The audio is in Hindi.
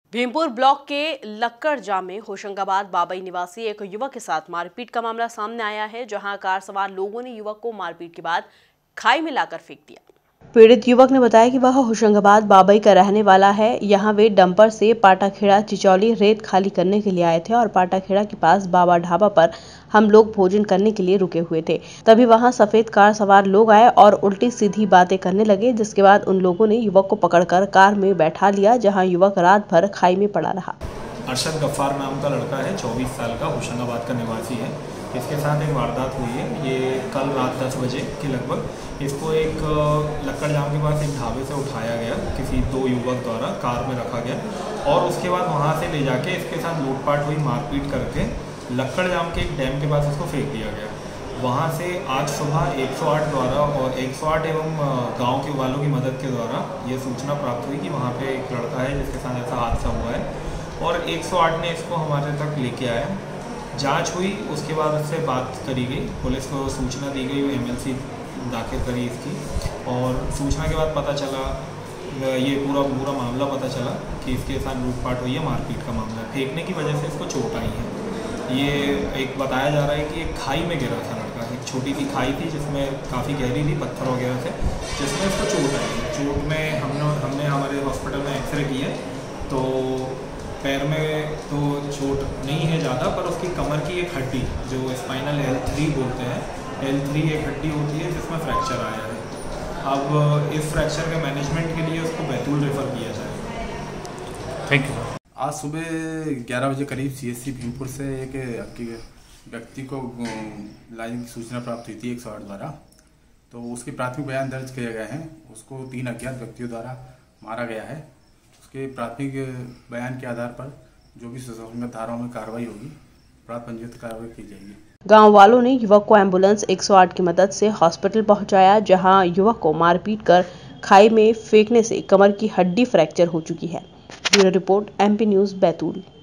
भीमपुर ब्लॉक के लक्कड़ जाम में होशंगाबाद बाबई निवासी एक युवक के साथ मारपीट का मामला सामने आया है, जहां कार सवार लोगों ने युवक को मारपीट के बाद खाई में लाकर फेंक दिया। पीड़ित युवक ने बताया कि वह होशंगाबाद बाबई का रहने वाला है। यहां वे डंपर से पाटाखेड़ा चिचौली रेत खाली करने के लिए आए थे और पाटाखेड़ा के पास बाबा ढाबा पर हम लोग भोजन करने के लिए रुके हुए थे। तभी वहां सफेद कार सवार लोग आए और उल्टी सीधी बातें करने लगे, जिसके बाद उन लोगों ने युवक को पकड़कर कार में बैठा लिया, जहां युवक रात भर खाई में पड़ा रहा। अरशद गफ्फार नाम का लड़का है, 24 साल का, होशंगाबाद का निवासी है। इसके साथ एक वारदात हुई है। ये कल रात 10 बजे के लगभग इसको एक लक्कड़ जाम के पास एक ढाबे से उठाया गया, किसी 2 युवक द्वारा कार में रखा गया और उसके बाद वहाँ से ले जाके इसके साथ लूटपाट हुई, मारपीट करके लक्कड़ जाम के एक डैम के पास इसको फेंक दिया गया। वहाँ से आज सुबह 108 द्वारा और 108 एवं गाँव के वालों की मदद के द्वारा ये सूचना प्राप्त हुई कि वहाँ पे एक लड़का है जिसके साथ ऐसा हादसा हुआ है और 108 ने इसको हमारे तक लेके आया। जांच हुई, उसके बाद उससे बात करी गई, पुलिस को सूचना दी गई, MLC दाखिल करी इसकी और सूचना के बाद पता चला, ये पूरा मामला पता चला कि इसके साथ लूटपाट हुई है, मारपीट का मामला है। फेंकने की वजह से इसको चोट आई है। ये एक बताया जा रहा है कि एक खाई में गिरा था लड़का, एक छोटी सी खाई थी जिसमें काफ़ी गहरी थी, पत्थर वगैरह थे, जिसमें इसको चोट आई है। चोट में हमने हमारे हॉस्पिटल में एक्सरे की है तो पैर में तो चोट नहीं है ज़्यादा, पर उसकी कमर की एक हड्डी जो स्पाइनल L3 बोलते हैं, L3 एक हड्डी होती है जिसमें फ्रैक्चर आया है। अब इस फ्रैक्चर के मैनेजमेंट के लिए उसको बैतूल रेफ़र किया जाए। Thank you. आज सुबह 11 बजे करीब CSC भीमपुर से एक व्यक्ति को लाइन की सूचना प्राप्त हुई थी 108 द्वारा, तो उसके प्राथमिक बयान दर्ज किए गए हैं। उसको 3 अज्ञात व्यक्तियों द्वारा मारा गया है। उसके प्राथमिक बयान के आधार पर जो भी संबंधित धाराओं में कार्रवाई होगी, अपराध पंजीबद्ध कार्रवाई की जाएगी। गांव वालों ने युवक को एम्बुलेंस 108 की मदद से हॉस्पिटल पहुंचाया, जहां युवक को मारपीट कर खाई में फेंकने से कमर की हड्डी फ्रैक्चर हो चुकी है। Bureau report, MP news, Betul.